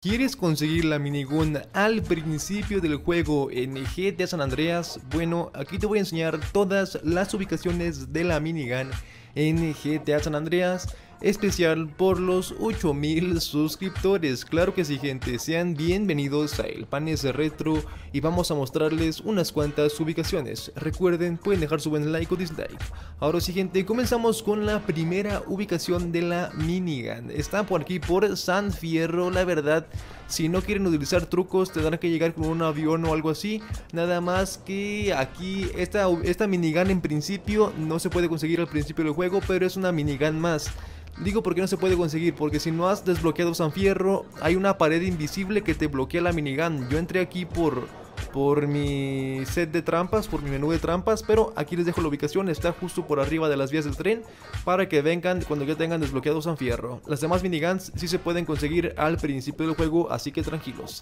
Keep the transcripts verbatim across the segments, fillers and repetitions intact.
¿Quieres conseguir la minigun al principio del juego en G T A San Andreas? Bueno, aquí te voy a enseñar todas las ubicaciones de la minigun en G T A San Andreas, especial por los ocho mil suscriptores. Claro que sí, gente, sean bienvenidos a El Panes Retro y vamos a mostrarles unas cuantas ubicaciones. Recuerden, pueden dejar su buen like o dislike. Ahora sí, gente, comenzamos con la primera ubicación de la minigun. Está por aquí por San Fierro. La verdad, si no quieren utilizar trucos, tendrán que llegar con un avión o algo así. Nada más que aquí esta, esta minigun en principio no se puede conseguir al principio del juego, pero es una minigun más. Digo por qué no se puede conseguir, porque si no has desbloqueado San Fierro, hay una pared invisible que te bloquea la minigun. Yo entré aquí por, por mi set de trampas, por mi menú de trampas, pero aquí les dejo la ubicación, está justo por arriba de las vías del tren, para que vengan cuando ya tengan desbloqueado San Fierro. Las demás miniguns sí se pueden conseguir al principio del juego, así que tranquilos.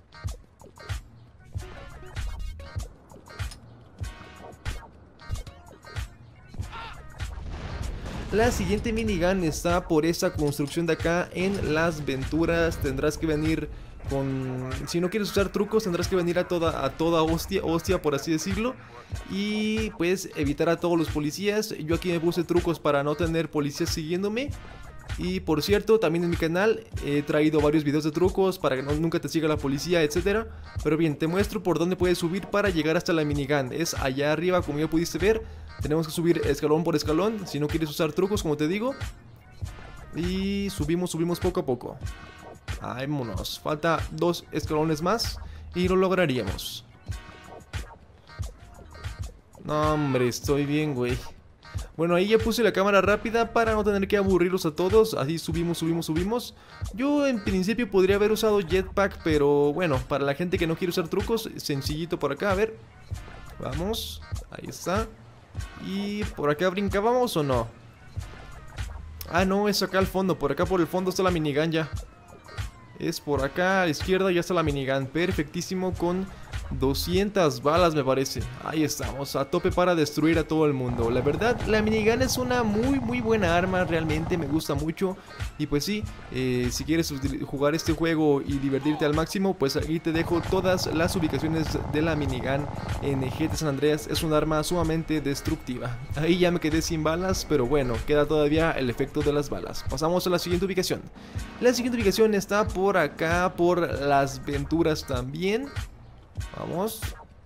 La siguiente minigun está por esa construcción de acá en Las Venturas. Tendrás que venir con... Si no quieres usar trucos, tendrás que venir a toda, a toda hostia, hostia por así decirlo. Y pues evitar a todos los policías. Yo aquí me puse trucos para no tener policías siguiéndome. Y por cierto, también en mi canal he traído varios videos de trucos para que no, nunca te siga la policía, etcétera. Pero bien, te muestro por dónde puedes subir para llegar hasta la minigun. Es allá arriba, como ya pudiste ver. Tenemos que subir escalón por escalón, si no quieres usar trucos, como te digo. Y subimos, subimos poco a poco. Vámonos, falta dos escalones más y lo lograríamos. No, hombre, estoy bien, güey. Bueno, ahí ya puse la cámara rápida para no tener que aburrirlos a todos. Así subimos, subimos, subimos. Yo en principio podría haber usado jetpack, pero bueno, para la gente que no quiere usar trucos, sencillito por acá, a ver. Vamos, ahí está. Y por acá brincábamos o no. Ah, no, es acá al fondo. Por acá por el fondo está la minigun ya. Es por acá a la izquierda, ya está la minigun. Perfectísimo, con doscientas balas me parece. Ahí estamos, a tope para destruir a todo el mundo. La verdad, la minigun es una muy muy buena arma. Realmente me gusta mucho. Y pues sí, eh, si quieres jugar este juego y divertirte al máximo, pues aquí te dejo todas las ubicaciones de la minigun en G T A San Andreas. Es un arma sumamente destructiva. Ahí ya me quedé sin balas, pero bueno, queda todavía el efecto de las balas. Pasamos a la siguiente ubicación. La siguiente ubicación está por acá, por Las Venturas también. Vamos.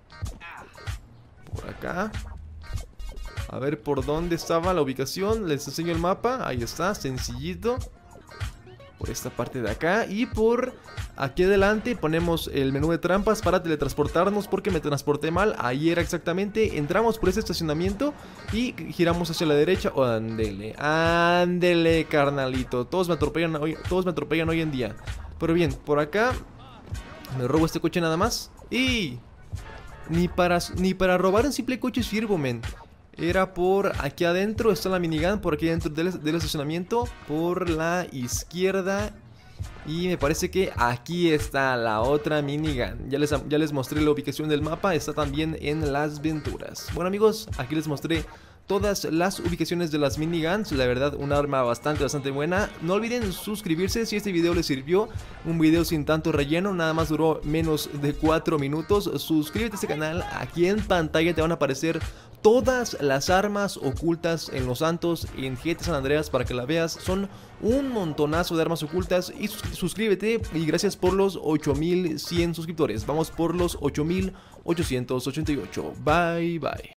Por acá. A ver por dónde estaba la ubicación. Les enseño el mapa. Ahí está, sencillito. Por esta parte de acá. Y por aquí adelante ponemos el menú de trampas para teletransportarnos, porque me transporté mal. Ahí era exactamente. Entramos por ese estacionamiento y giramos hacia la derecha. Oh, ándele, ándele, carnalito. Todos me atropellan hoy, todos me atropellan hoy en día. Pero bien, por acá me robo este coche nada más. Y ni para, ni para robar un simple coche sirvo, men. Era por aquí adentro, está la minigun, por aquí dentro del, del estacionamiento, por la izquierda. Y me parece que aquí está la otra minigun. Ya les, ya les mostré la ubicación del mapa, está también en Las Venturas. Bueno, amigos, aquí les mostré todas las ubicaciones de las miniguns. La verdad, un arma bastante, bastante buena. No olviden suscribirse si este video les sirvió. Un video sin tanto relleno, nada más duró menos de cuatro minutos. Suscríbete a este canal, aquí en pantalla te van a aparecer todas las armas ocultas en Los Santos, en G T A San Andreas, para que la veas. Son un montonazo de armas ocultas. Y sus suscríbete, y gracias por los ocho mil cien suscriptores. Vamos por los ocho mil ochocientos ochenta y ocho. Bye, bye.